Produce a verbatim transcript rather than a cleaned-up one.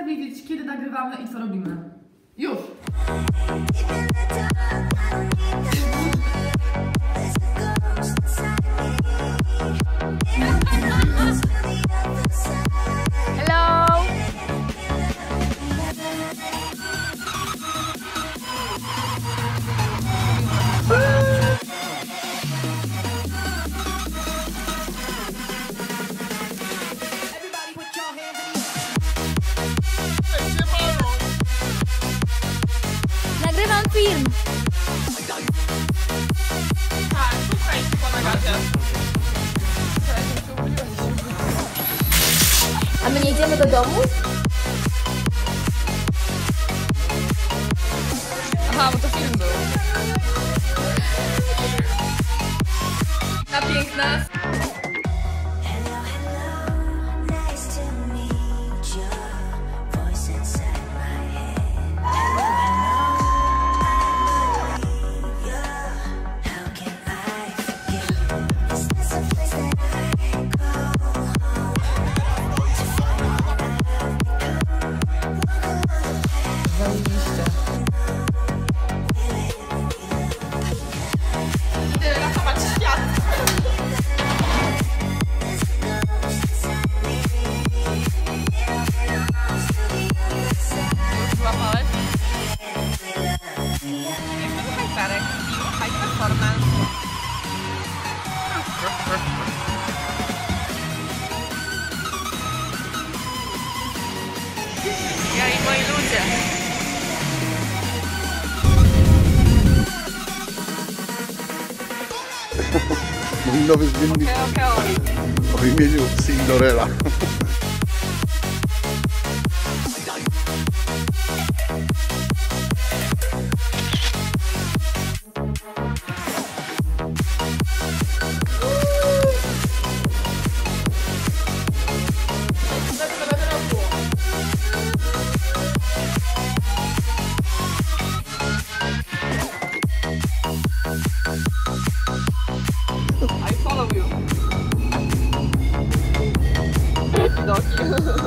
chcę wiedzieć, kiedy nagrywamy i co robimy. Już! Hello! Nagrywam film! Tak, słuchaj, chyba na gazie. A my nie idziemy do domu? Aha, bo to film był. Ta piękna. Idę ratować świat. Złapałeś? Jeszcze słuchaj Karek. Słuchaj performance. Ja i moi ludzie. Mój nowy zmiennik Okej, okej. o imieniu Cinderella. I follow you. Doki.